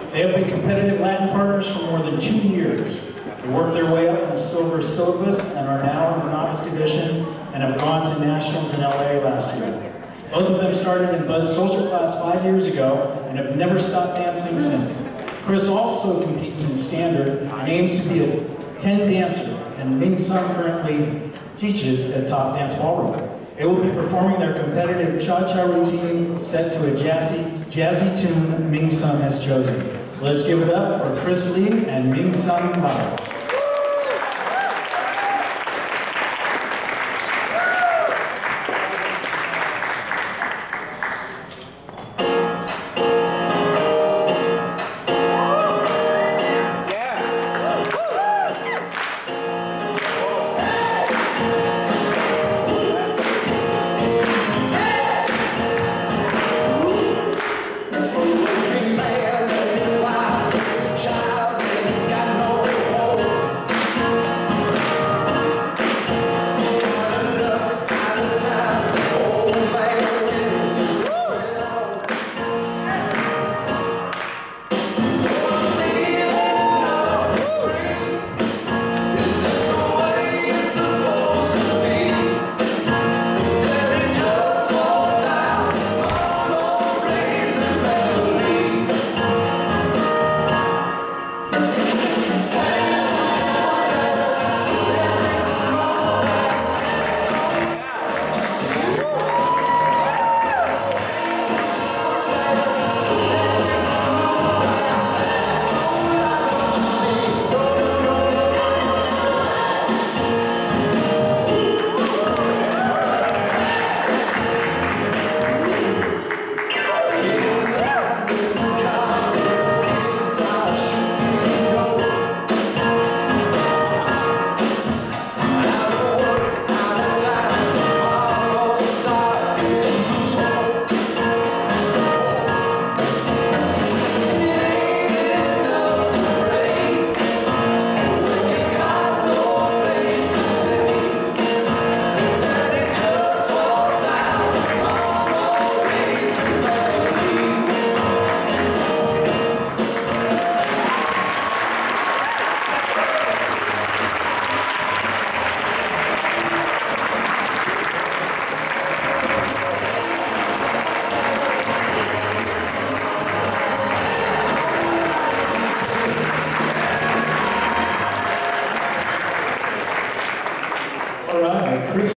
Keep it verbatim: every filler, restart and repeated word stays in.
They have been competitive Latin partners for more than two years. They worked their way up from silver syllabus and are now in the novice division and have gone to nationals in L A last year. Both of them started in Bud's social class five years ago and have never stopped dancing since. Chris also competes in standard and aims to be a ten dancer, and Ming Sun currently teaches at Top Dance Ballroom. They will be performing their competitive cha-cha routine set to a jazzy, jazzy tune Ming Sun has chosen. Let's give it up for Chris Lee and Ming Sun Bao.